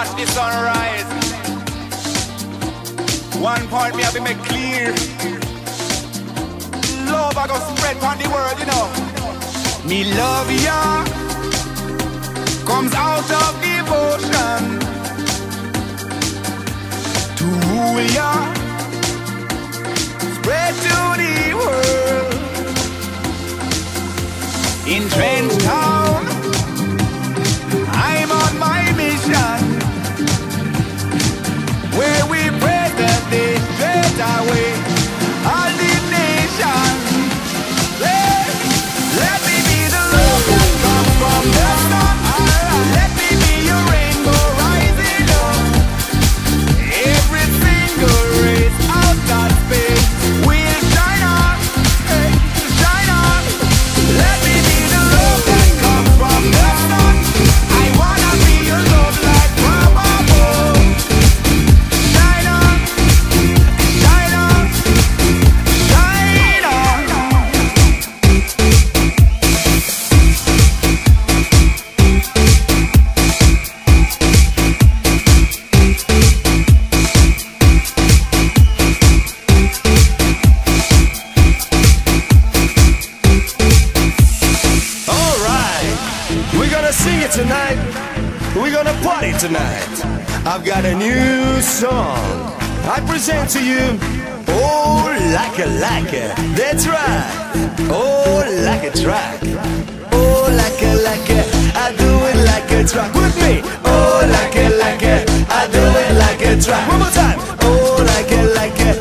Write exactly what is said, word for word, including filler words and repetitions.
watch the sunrise. One point me have to make clear. Love I go spread on the world, you know. Me love ya comes out of devotion to rule ya, spread to the world. In Trench Town, I'm on my mission, where we present the straight away all the nation. Let, let me be the love that comes from the sun. Let me be your rainbow rising up. Every single race out of space will shine on, hey, shine on. Let me be the love that comes from the sun. I wanna be your love like from above. Shine on, shine on, shine on. Alright, we're gonna sing it tonight. We're gonna party tonight. I've got a new song. I present to you Oh Like a Like a. That's right. Oh like a track. Oh like a like a. I do it like a track. With me. Oh like a like a. I do it like a track. One more time. Oh like a like a.